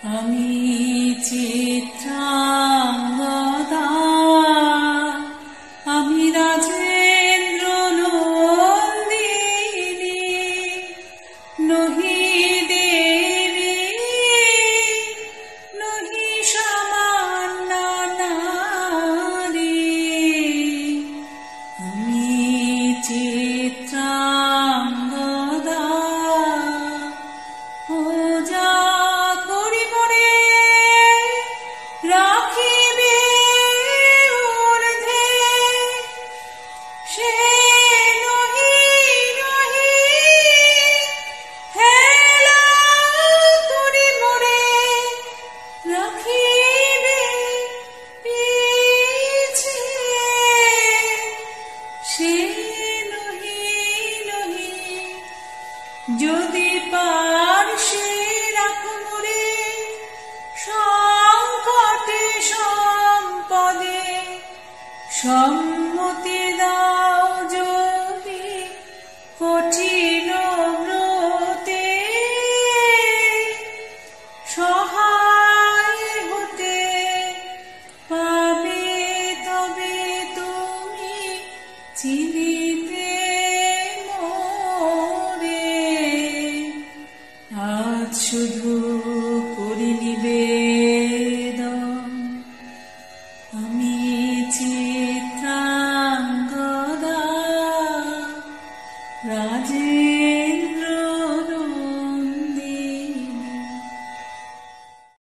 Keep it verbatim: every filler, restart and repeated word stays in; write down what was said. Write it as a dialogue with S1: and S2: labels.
S1: আমি চিত্রাঙ্গদা, আমি রাজেন্দ্র নন্দিনী, নহি দেবী নহি সামান্য নারী। আমি চিত্রাঙ্গদা, ও যা করিব রে রাখিবে ঊর্ধ্বে, সে নহি নহি হেলা করিব রে রাখিবে পিছিয়ে, সে নহি নহি যদি পার্শ্বে রাখব রে সংকটে সম্পদে সম্মতি দা।